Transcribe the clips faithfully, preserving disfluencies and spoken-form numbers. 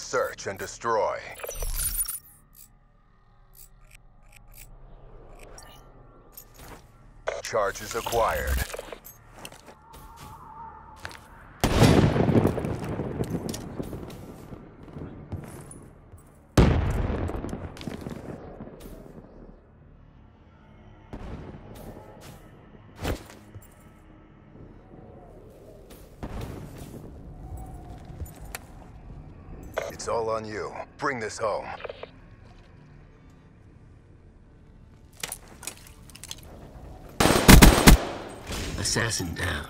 Search and destroy. Charges acquired. It's all on you. Bring this home. Assassin down.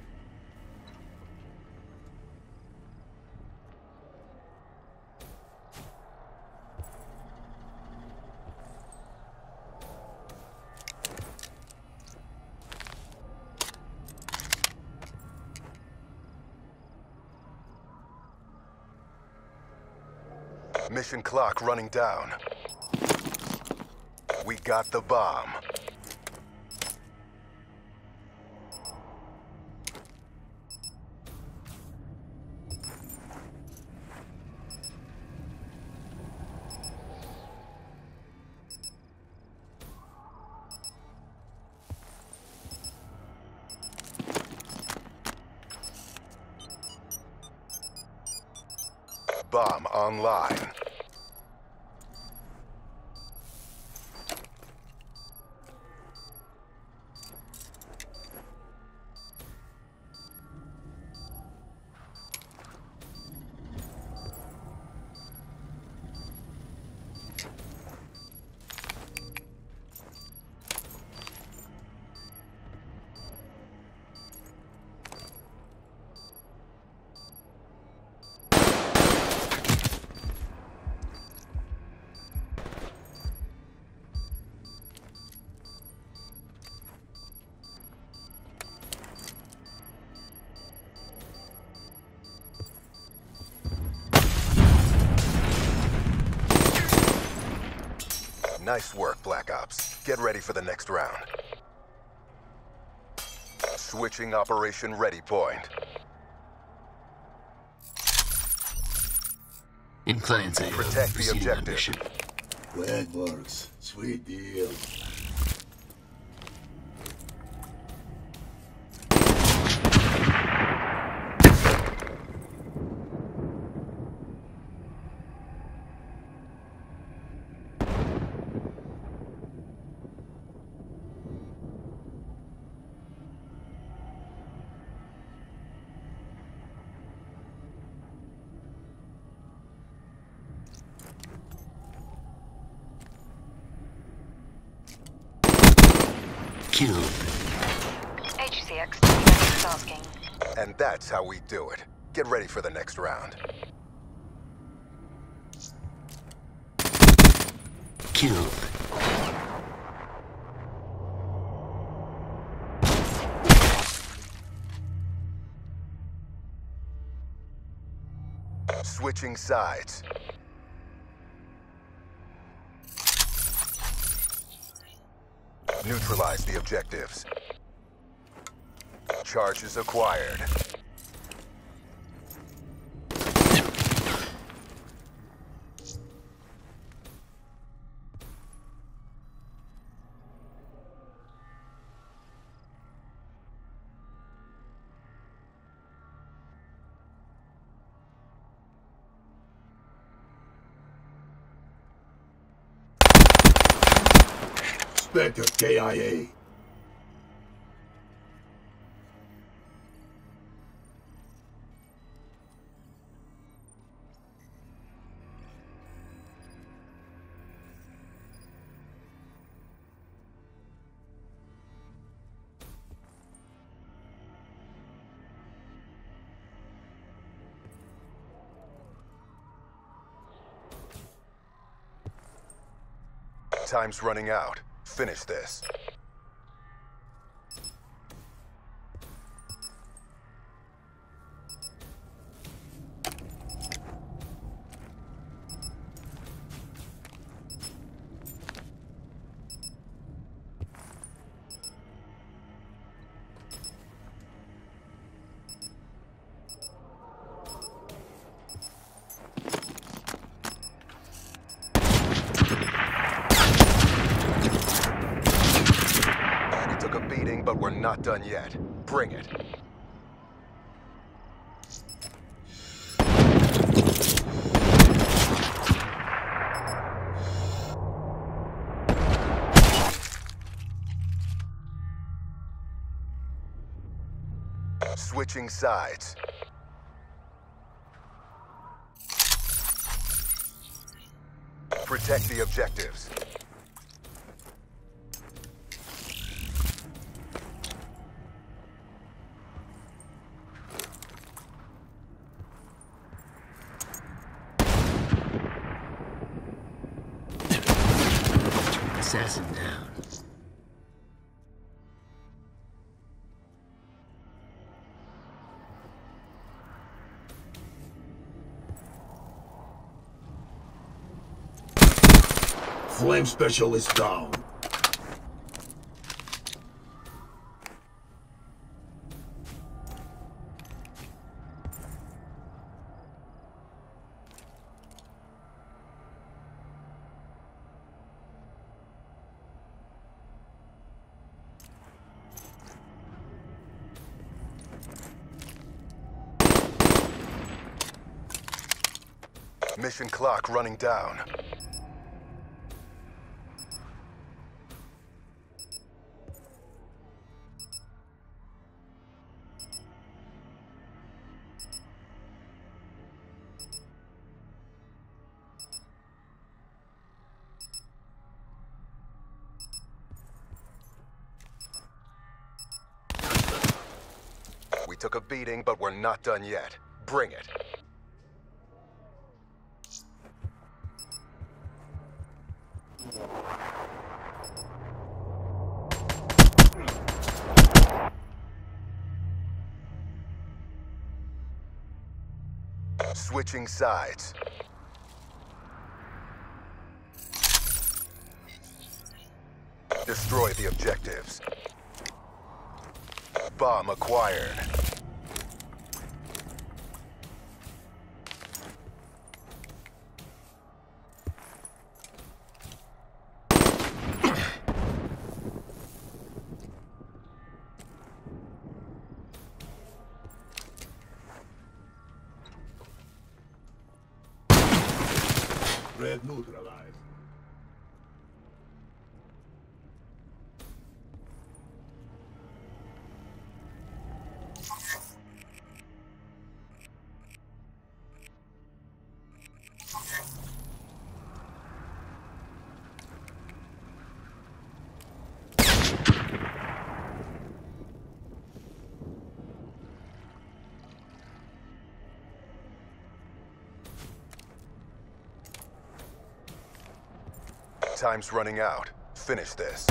Mission clock running down. We got the bomb. Bomb online. Nice work, Black Ops. Get ready for the next round. Switching Operation Ready Point. In plans, I Protect the objective. That works. Sweet deal. Killed. H C X tasking. And that's how we do it. Get ready for the next round. Killed. Switching sides. Neutralize the objectives. Charges acquired. Spectre K I A. Time's running out. Finish this. not done yet. Bring it. Switching sides. Protect the objectives. Assassin down. Flame specialist down. Mission clock running down. We took a beating, but we're not done yet. Bring it. Switching sides. Destroy the objectives. Bomb acquired. Red neutralized. Time's running out. Finish this.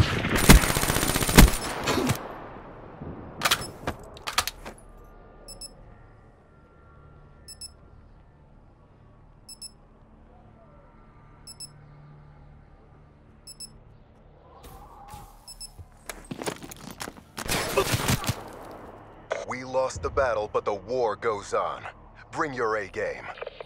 We lost the battle, but the war goes on. Bring your A game.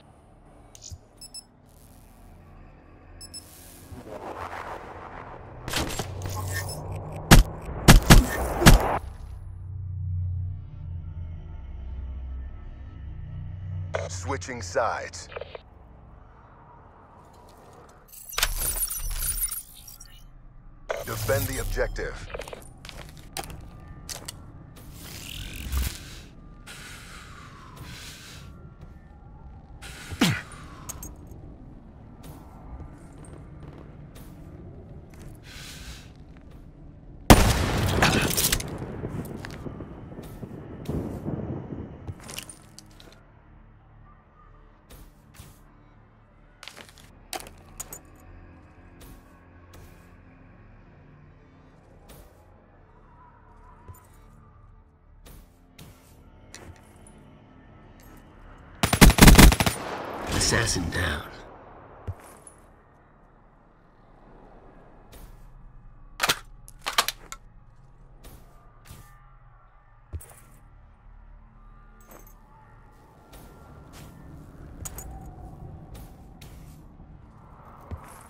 Switching sides. Defend the objective. Assassin down.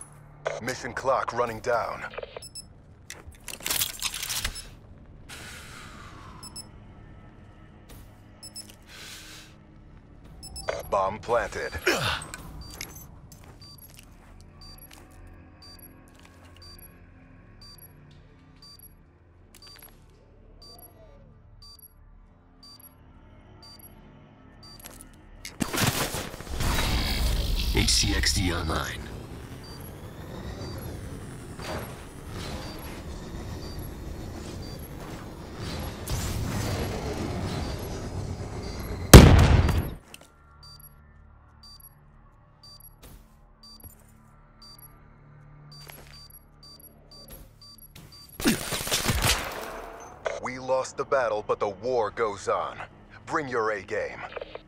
Mission clock running down. Bomb planted. H C X D online. We lost the battle, but the war goes on. Bring your A game.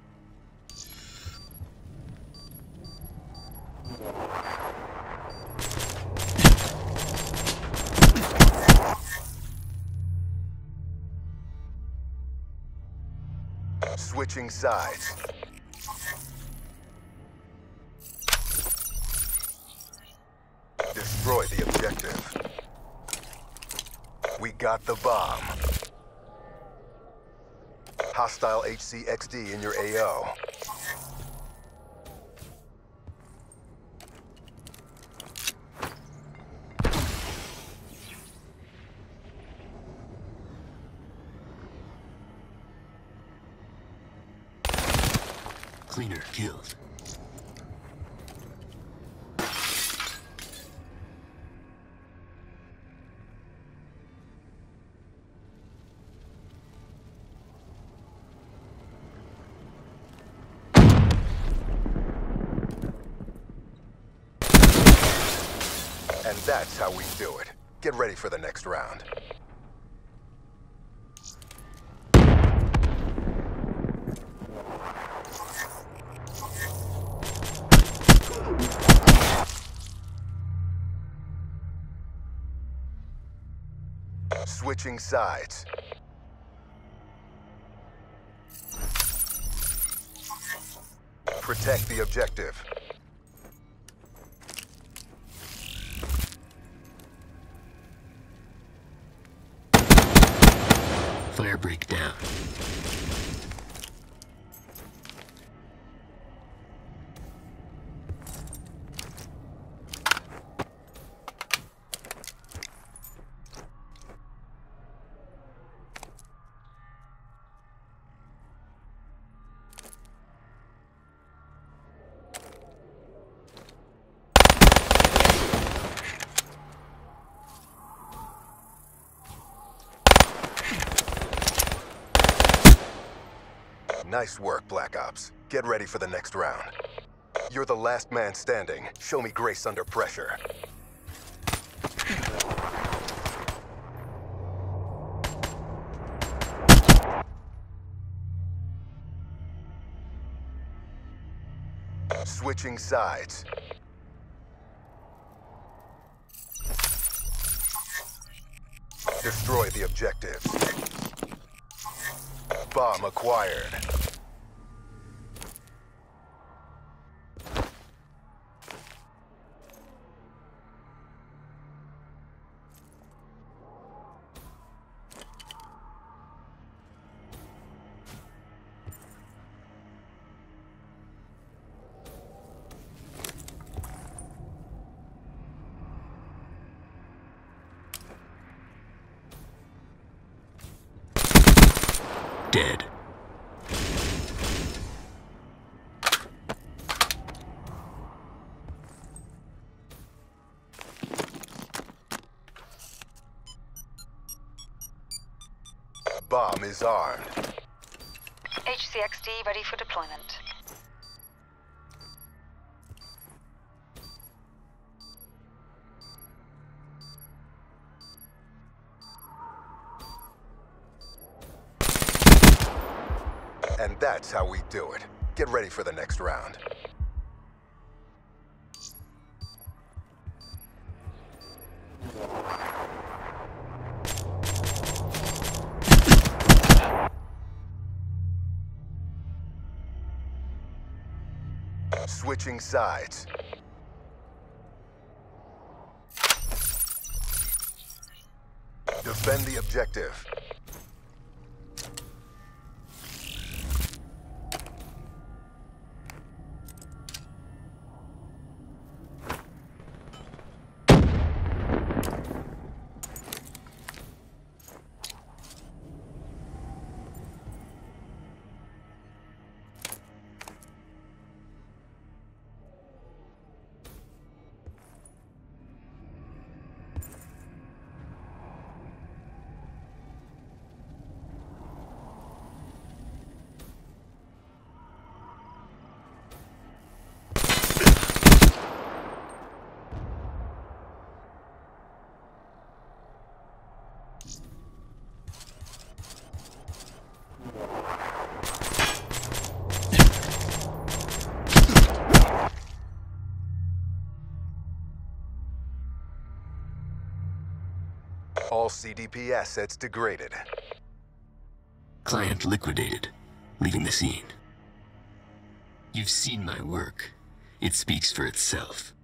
Switching sides. Destroy the objective. We got the bomb. Hostile H C X D in your A O. Cleaner killed. And that's how we do it. Get ready for the next round. Switching sides. Protect the objective. Flare breakdown. Nice work, Black Ops. Get ready for the next round. You're the last man standing. Show me grace under pressure. Switching sides. Destroy the objectives. Bomb acquired. Dead. Bomb is armed. H C X D ready for deployment. And that's how we do it. Get ready for the next round. Switching sides. Defend the objective. C D P assets degraded. Client liquidated, leaving the scene. You've seen my work. It speaks for itself.